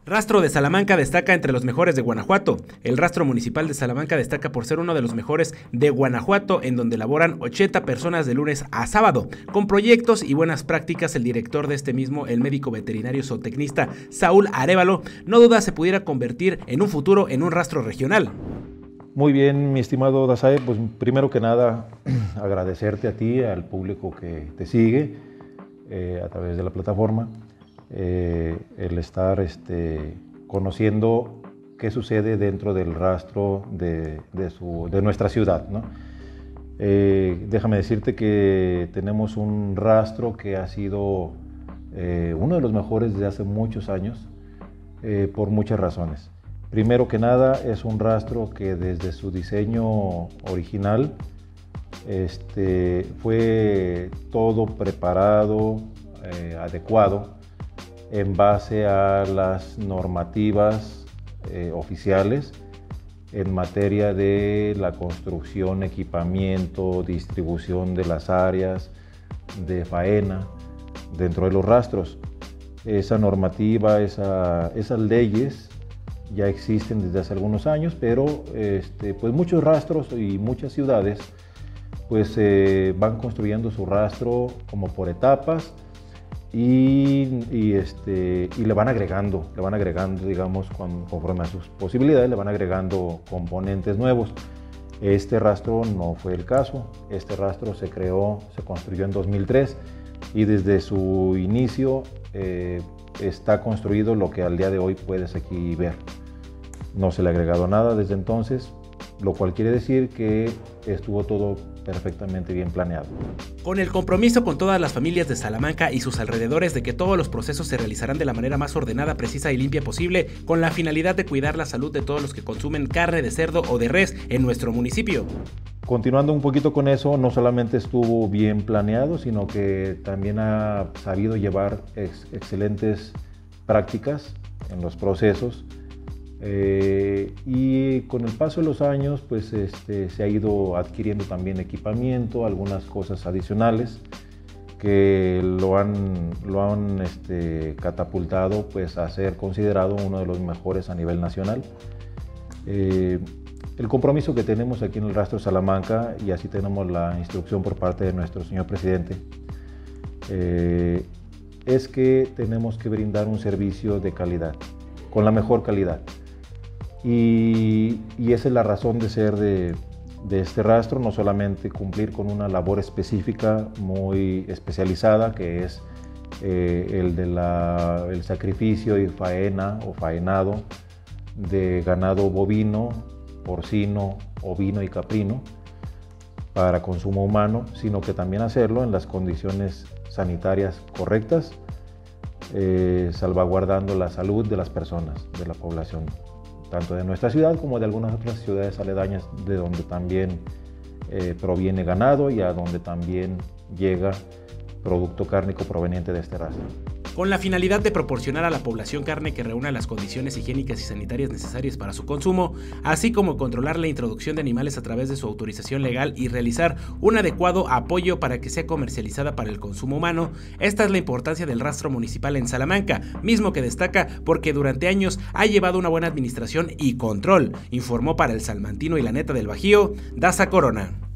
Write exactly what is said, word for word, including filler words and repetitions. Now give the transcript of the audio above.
Rastro de Salamanca destaca entre los mejores de Guanajuato. El Rastro Municipal de Salamanca destaca por ser uno de los mejores de Guanajuato, en donde laboran ochenta personas de lunes a sábado. Con proyectos y buenas prácticas, el director de este mismo, el médico veterinario zootecnista Saúl Arévalo, no duda se pudiera convertir en un futuro en un rastro regional. Muy bien, mi estimado Dazae, pues primero que nada agradecerte a ti, al público que te sigue eh, a través de la plataforma. Eh, el estar este, conociendo qué sucede dentro del rastro de, de, su, de nuestra ciudad, ¿no? Eh, déjame decirte que tenemos un rastro que ha sido eh, uno de los mejores desde hace muchos años eh, por muchas razones. Primero que nada, es un rastro que desde su diseño original este, fue todo preparado, eh, adecuado en base a las normativas eh, oficiales en materia de la construcción, equipamiento, distribución de las áreas de faena dentro de los rastros. Esa normativa, esa, esas leyes ya existen desde hace algunos años, pero este, pues muchos rastros y muchas ciudades pues eh, van construyendo su rastro como por etapas. Y, y, este, y le van agregando, le van agregando, digamos, con, conforme a sus posibilidades, le van agregando componentes nuevos. Este rastro no fue el caso. Este rastro se creó, se construyó en dos mil tres y desde su inicio eh, está construido lo que al día de hoy puedes aquí ver. No se le ha agregado nada desde entonces, lo cual quiere decir que estuvo todo perfectamente bien planeado. Con el compromiso con todas las familias de Salamanca y sus alrededores de que todos los procesos se realizarán de la manera más ordenada, precisa y limpia posible, con la finalidad de cuidar la salud de todos los que consumen carne de cerdo o de res en nuestro municipio. Continuando un poquito con eso, no solamente estuvo bien planeado, sino que también ha sabido llevar ex excelentes prácticas en los procesos. Eh, y con el paso de los años pues este, se ha ido adquiriendo también equipamiento, algunas cosas adicionales que lo han, lo han este, catapultado pues, a ser considerado uno de los mejores a nivel nacional. Eh, el compromiso que tenemos aquí en el Rastro Salamanca, y así tenemos la instrucción por parte de nuestro señor presidente, eh, es que tenemos que brindar un servicio de calidad, con la mejor calidad. Y, y esa es la razón de ser de, de este rastro, no solamente cumplir con una labor específica muy especializada, que es eh, el de la, el sacrificio y faena o faenado de ganado bovino, porcino, ovino y caprino para consumo humano, sino que también hacerlo en las condiciones sanitarias correctas, eh, salvaguardando la salud de las personas, de la población, tanto de nuestra ciudad como de algunas otras ciudades aledañas de donde también eh, proviene ganado y a donde también llega producto cárnico proveniente de este rastro. Con la finalidad de proporcionar a la población carne que reúna las condiciones higiénicas y sanitarias necesarias para su consumo, así como controlar la introducción de animales a través de su autorización legal y realizar un adecuado apoyo para que sea comercializada para el consumo humano. Esta es la importancia del rastro municipal en Salamanca, mismo que destaca porque durante años ha llevado una buena administración y control, informó para el Salmantino y la Neta del Bajío, Daza Corona.